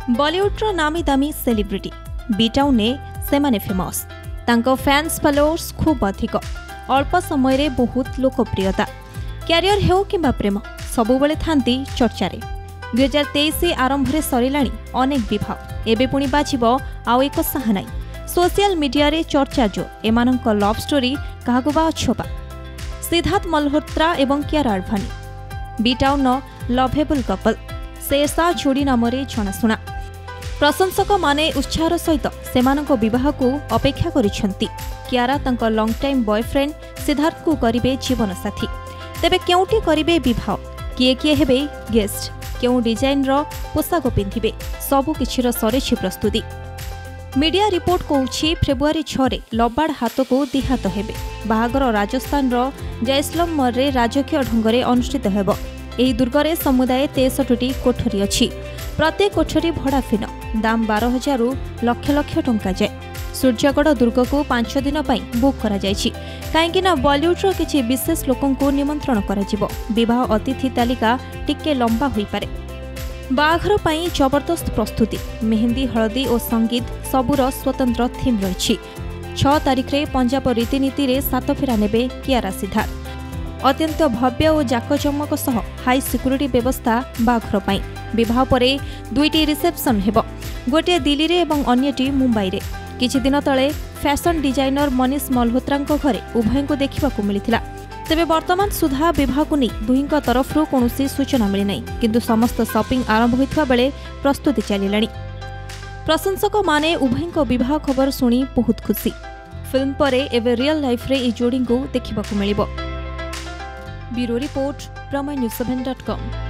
बॉलीवुड नामी दामी celebrity B town ने सेमाने फेमस तांको फैंस फॉलोअर्स खूब अधिक अल्प समय रे बहुत लोकप्रियता क्यारियर हेउ किंबा प्रेम सबुबले थांती चर्चा रे 2023 आरंभ रे सरिलाणी अनेक विवाह एबे पुणी बाजिबो आउ एक साहनाई सोशल मीडिया रे चर्चा जो एमानंक लव स्टोरी काहागु बा अछोपा सिद्धार्थ मल्होत्रा एवं Kiara Advani B town lovable couple Shershaah जोड़ी नाम जनाशुना प्रशंसक माने उत्साहर सहित सेमानंको विवाह को अपेक्षा करिसेंती। कियारा तांको लॉन्ग टाइम बॉयफ्रेंड सिद्धार्थ को करिवे जीवन साथी तेबे केउटी करिवे विवाह किए किए हेबे गेस्ट केउ डिजाइन रो पोशाक पिंधिबे सबु किछिर सरेछि प्रस्तुति। मीडिया रिपोर्ट कहूछि फेब्रुआरी 6 रे लबाड़ हाथ को दिहात हेबे बाहागर राजस्थान रो जैसलमेर रे राजकीय ढंगरे अनुष्ठित हेबो। एही दुर्गरे समुदाय 63टी कोठरी अछि प्रत्येक कोठरी भड़ाफिन दाम 12,000 रु लक्ष लक्ष टंका जाए। सूर्यगढ़ दुर्ग को 5 दिन पई बुक करा जायछि काहेकि ना बॉलीवुड रो किछि विशेष लोकन को निमंत्रण करा जिवो विवाह अतिथि तालिका टिके लंबा होई पारे। बाघर पई जबरदस्त प्रस्तुति मेहंदी हळदी और संगीत सबुर स्वतंत्र थीम रहिछि। 6 तारिख रे पंजाब रीतिनीति रे सात फेरा नेबे कियारा सिद्धार्थ अत्यंत भव्य और जाकजमक सह हाई सिक्यूरिटी व्यवस्था बाघर पई विवाह परे 2टी रिसेप्शन हेबो गोटे दिल्ली रे एवं अन्यटी मुंबई रे। किछि दिन तळे फैशन डिजाइनर मनीष मल्होत्रांको घरे उभय को देखिबा को मिलिथिला तेबे वर्तमान सुधा विवाह को नहीं दुहिंक तरफरु कोनोसी सूचना मिली नहीं किंतु समस्त शॉपिंग आरंभ होइथवा बेले प्रस्तुति चलिलाणी। प्रशंसक माने उभयंक विवाह खबर सुनी बहुत खुशी फिल्म परे एवं रियल लाइफ रे ई जोड़ी को देखिबा को मिलिबो। Bureau report Prameya news 7.com।